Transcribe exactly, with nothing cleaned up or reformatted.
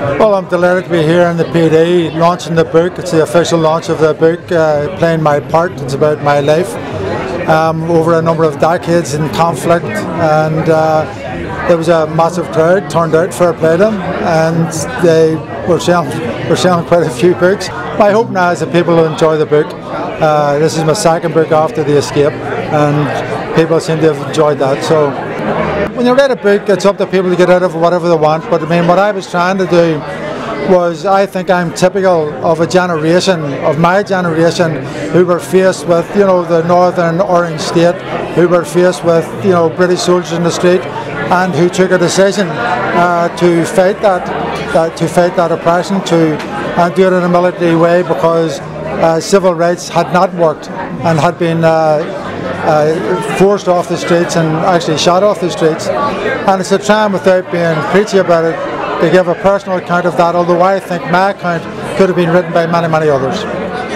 Well, I'm delighted to be here in the P D launching the book. It's the official launch of the book, uh, playing my part. It's about my life um, over a number of decades in conflict, and uh, there was a massive crowd turned out for a play them, and they were selling, were selling quite a few books. My hope now is that people will enjoy the book. Uh, this is my second book after The Escape, and people seem to have enjoyed that. So when you read a book, it's up to people to get out of whatever they want. But I mean, what I was trying to do was, I think I'm typical of a generation, of my generation, who were faced with, you know, the Northern Orange State, who were faced with, you know, British soldiers in the street, and who took a decision uh, to fight that, that, to fight that oppression, to and do it in a military way, because uh, civil rights had not worked and had been uh, uh, forced off the streets and actually shot off the streets. And it's a time, without being preachy about it, to give a personal account of that, although I think my account could have been written by many, many others.